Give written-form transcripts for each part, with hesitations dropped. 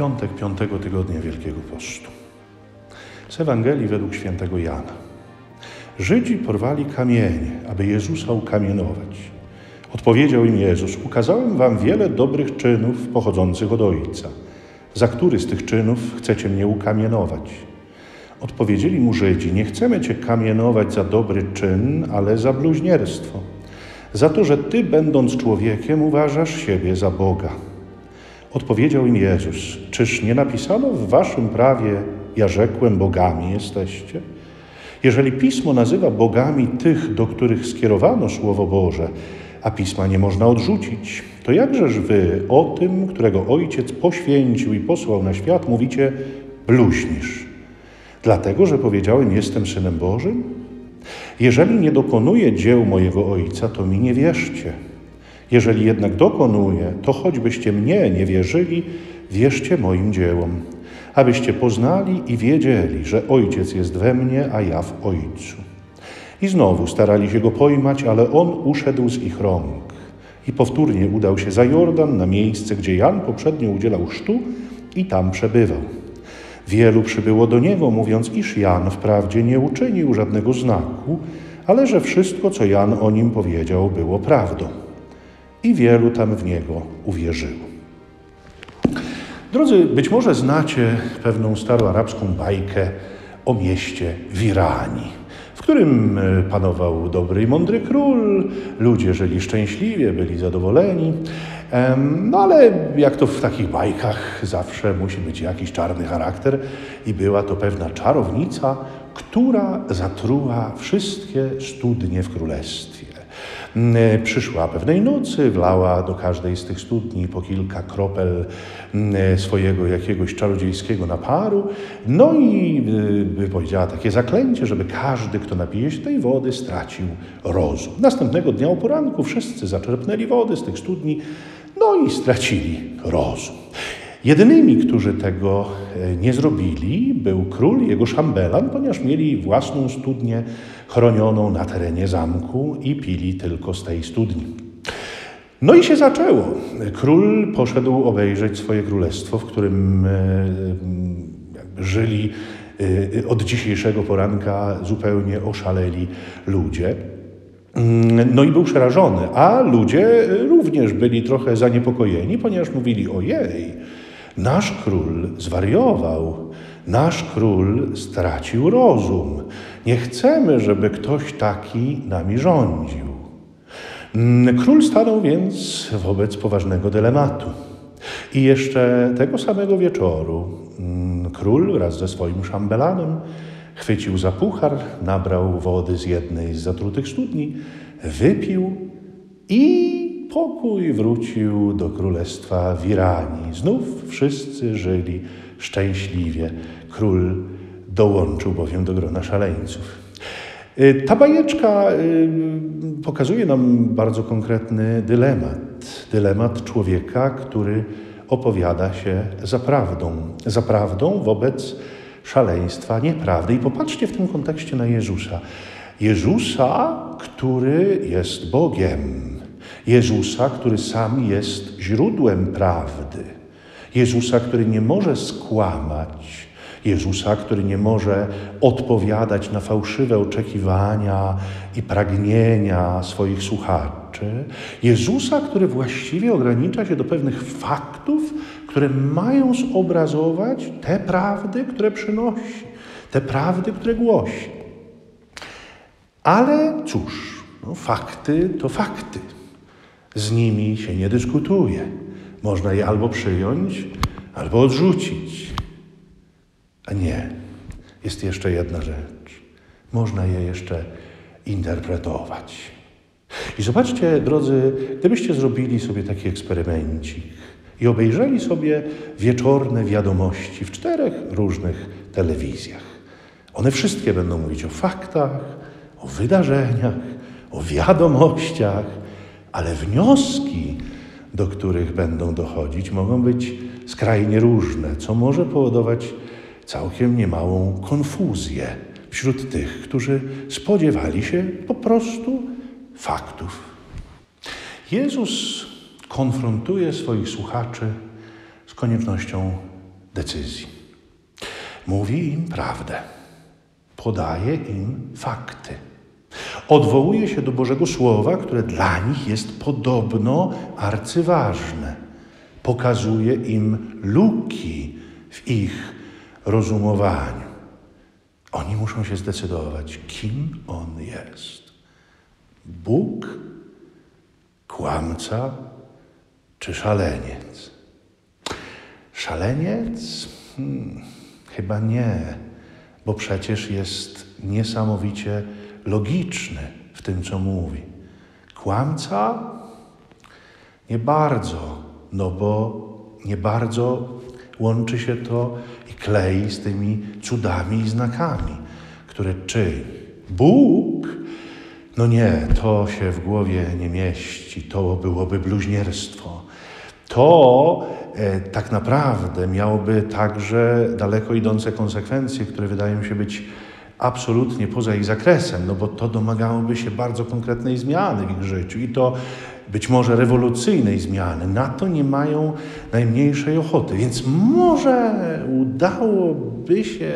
piątek 5. tygodnia Wielkiego Postu. Z Ewangelii według świętego Jana. Żydzi porwali kamienie, aby Jezusa ukamienować. Odpowiedział im Jezus: ukazałem wam wiele dobrych czynów pochodzących od Ojca. Za który z tych czynów chcecie mnie ukamienować? Odpowiedzieli mu Żydzi: nie chcemy cię kamienować za dobry czyn, ale za bluźnierstwo. Za to, że ty, będąc człowiekiem, uważasz siebie za Boga. Odpowiedział im Jezus: czyż nie napisano w waszym prawie: ja rzekłem, bogami jesteście? Jeżeli Pismo nazywa bogami tych, do których skierowano Słowo Boże, a Pisma nie można odrzucić, to jakżeż wy o tym, którego Ojciec poświęcił i posłał na świat, mówicie: bluźnisz? Dlatego, że powiedziałem: jestem Synem Bożym? Jeżeli nie dokonuję dzieł mojego Ojca, to mi nie wierzcie. Jeżeli jednak dokonuję, to choćbyście mnie nie wierzyli, wierzcie moim dziełom, abyście poznali i wiedzieli, że Ojciec jest we mnie, a ja w Ojcu. I znowu starali się go pojmać, ale on uszedł z ich rąk i powtórnie udał się za Jordan, na miejsce, gdzie Jan poprzednio udzielał chrztu i tam przebywał. Wielu przybyło do niego, mówiąc, iż Jan wprawdzie nie uczynił żadnego znaku, ale że wszystko, co Jan o nim powiedział, było prawdą. I wielu tam w niego uwierzyło. Drodzy, być może znacie pewną staroarabską bajkę o mieście Wirani, w którym panował dobry i mądry król, ludzie żyli szczęśliwie, byli zadowoleni, no ale jak to w takich bajkach zawsze musi być jakiś czarny charakter i była to pewna czarownica, która zatruła wszystkie studnie w królestwie. Przyszła pewnej nocy, wlała do każdej z tych studni po kilka kropel swojego jakiegoś czarodziejskiego naparu, no i powiedziała takie zaklęcie, żeby każdy, kto napije się tej wody, stracił rozum. Następnego dnia o poranku wszyscy zaczerpnęli wody z tych studni, no i stracili rozum. Jedynymi, którzy tego nie zrobili, był król i jego szambelan, ponieważ mieli własną studnię chronioną na terenie zamku i pili tylko z tej studni. No i się zaczęło. Król poszedł obejrzeć swoje królestwo, w którym żyli od dzisiejszego poranka zupełnie oszaleli ludzie. No i był przerażony, a ludzie również byli trochę zaniepokojeni, ponieważ mówili: ojej, nasz król zwariował, nasz król stracił rozum. Nie chcemy, żeby ktoś taki nami rządził. Król stanął więc wobec poważnego dylematu. I jeszcze tego samego wieczoru król wraz ze swoim szambelanem chwycił za puchar, nabrał wody z jednej z zatrutych studni, wypił i pokój wrócił do królestwa Wirani. Znów wszyscy żyli szczęśliwie. Król dołączył bowiem do grona szaleńców. Ta bajeczka pokazuje nam bardzo konkretny dylemat. Dylemat człowieka, który opowiada się za prawdą wobec szaleństwa nieprawdy. I popatrzcie w tym kontekście na Jezusa. Jezusa, który jest Bogiem. Jezusa, który sam jest źródłem prawdy. Jezusa, który nie może skłamać. Jezusa, który nie może odpowiadać na fałszywe oczekiwania i pragnienia swoich słuchaczy. Jezusa, który właściwie ogranicza się do pewnych faktów, które mają zobrazować te prawdy, które przynosi, te prawdy, które głosi. Ale cóż, fakty to fakty. Z nimi się nie dyskutuje. Można je albo przyjąć, albo odrzucić. A nie, jest jeszcze jedna rzecz. Można je jeszcze interpretować. I zobaczcie, drodzy, gdybyście zrobili sobie taki eksperymencik i obejrzeli sobie wieczorne wiadomości w 4 różnych telewizjach. One wszystkie będą mówić o faktach, o wydarzeniach, o wiadomościach, ale wnioski, do których będą dochodzić, mogą być skrajnie różne, co może powodować całkiem niemałą konfuzję wśród tych, którzy spodziewali się po prostu faktów. Jezus konfrontuje swoich słuchaczy z koniecznością decyzji. Mówi im prawdę. Podaje im fakty. Odwołuje się do Bożego Słowa, które dla nich jest podobno arcyważne. Pokazuje im luki w ich rozumowaniu. Oni muszą się zdecydować, kim On jest. Bóg, kłamca czy szaleniec? Szaleniec? Chyba nie, bo przecież jest niesamowicie logiczny w tym, co mówi. Kłamca? Nie bardzo, no bo nie bardzo łączy się to i klei z tymi cudami i znakami, które czyni. Bóg? No nie, to się w głowie nie mieści, to byłoby bluźnierstwo. To tak naprawdę miałoby także daleko idące konsekwencje, które wydają się być absolutnie poza ich zakresem, no bo to domagałoby się bardzo konkretnej zmiany w ich życiu i to być może rewolucyjnej zmiany. Na to nie mają najmniejszej ochoty, więc może udałoby się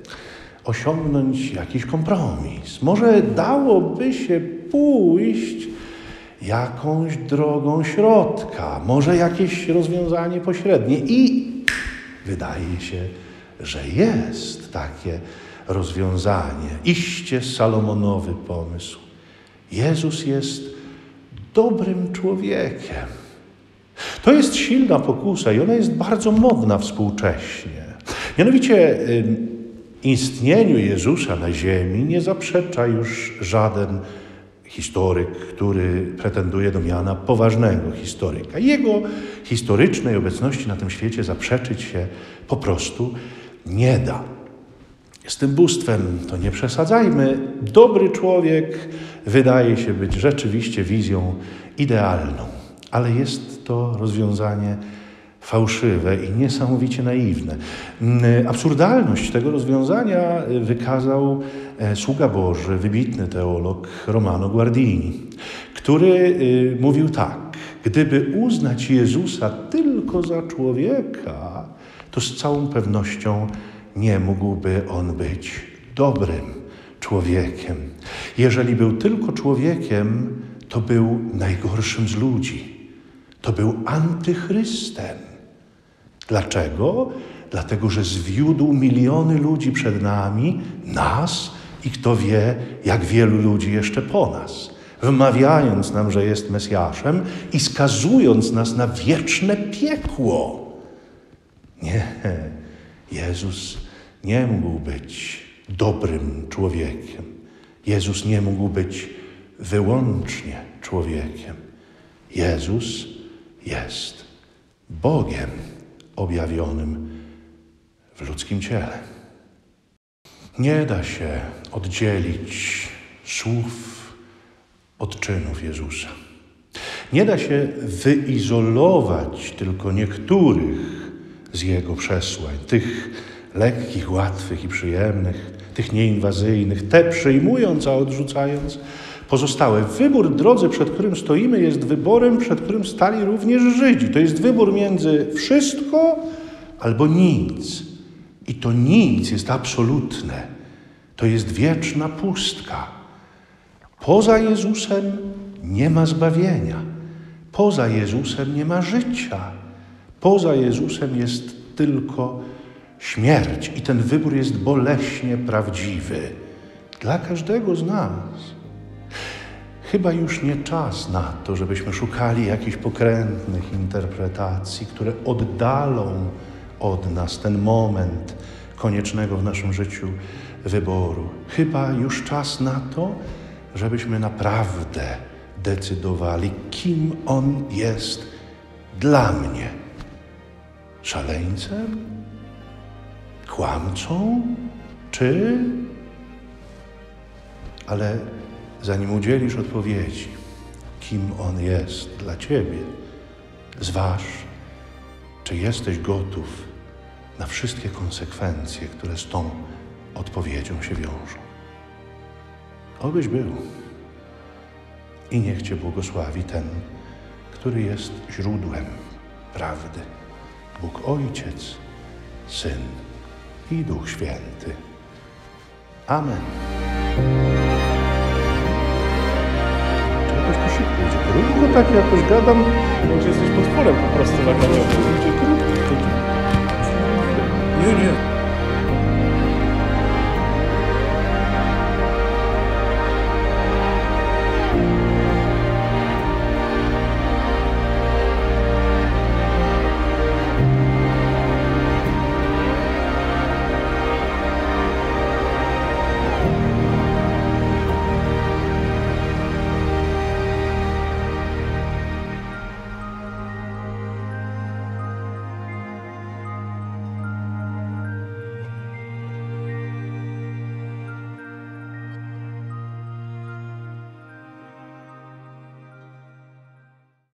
osiągnąć jakiś kompromis. Może dałoby się pójść jakąś drogą środka, może jakieś rozwiązanie pośrednie. I wydaje się, że jest takie rozwiązanie. Iście salomonowy pomysł. Jezus jest dobrym człowiekiem. To jest silna pokusa i ona jest bardzo modna współcześnie. Mianowicie istnieniu Jezusa na ziemi nie zaprzecza już żaden historyk, który pretenduje do miana poważnego historyka. Jego historycznej obecności na tym świecie zaprzeczyć się po prostu nie da. Z tym bóstwem to nie przesadzajmy. Dobry człowiek wydaje się być rzeczywiście wizją idealną, ale jest to rozwiązanie fałszywe i niesamowicie naiwne. Absurdalność tego rozwiązania wykazał sługa Boży, wybitny teolog Romano Guardini, który mówił tak: gdyby uznać Jezusa tylko za człowieka, to z całą pewnością nie mógłby On być dobrym człowiekiem. Jeżeli był tylko człowiekiem, to był najgorszym z ludzi. To był antychrystem. Dlaczego? Dlatego, że zwiódł miliony ludzi przed nami, nas i kto wie, jak wielu ludzi jeszcze po nas, wmawiając nam, że jest Mesjaszem i skazując nas na wieczne piekło. Nie, Jezus nie mógł być dobrym człowiekiem. Jezus nie mógł być wyłącznie człowiekiem. Jezus jest Bogiem objawionym w ludzkim ciele. Nie da się oddzielić słów od czynów Jezusa. Nie da się wyizolować tylko niektórych z Jego przesłań, tych lekkich, łatwych i przyjemnych, tych nieinwazyjnych, te przyjmując, a odrzucając pozostałe. Wybór, drodzy, przed którym stoimy, jest wyborem, przed którym stali również Żydzi. To jest wybór między wszystko albo nic. I to nic jest absolutne. To jest wieczna pustka. Poza Jezusem nie ma zbawienia. Poza Jezusem nie ma życia. Poza Jezusem jest tylko śmierć. I ten wybór jest boleśnie prawdziwy dla każdego z nas. Chyba już nie czas na to, żebyśmy szukali jakichś pokrętnych interpretacji, które oddalą od nas ten moment koniecznego w naszym życiu wyboru. Chyba już czas na to, żebyśmy naprawdę decydowali, kim On jest dla mnie. Szaleńcem? Kłamcą? Czy? Ale zanim udzielisz odpowiedzi, kim On jest dla Ciebie, zważ, czy jesteś gotów na wszystkie konsekwencje, które z tą odpowiedzią się wiążą. Obyś był. I niech Cię błogosławi ten, który jest źródłem prawdy. Bóg Ojciec, Syn i Duch Święty. Amen. Jakoś tu szybko idzie. Krótko tak jakoś gadam. Może jesteś potworem po prostu na kanionie. Idzie krótko. Nie, nie.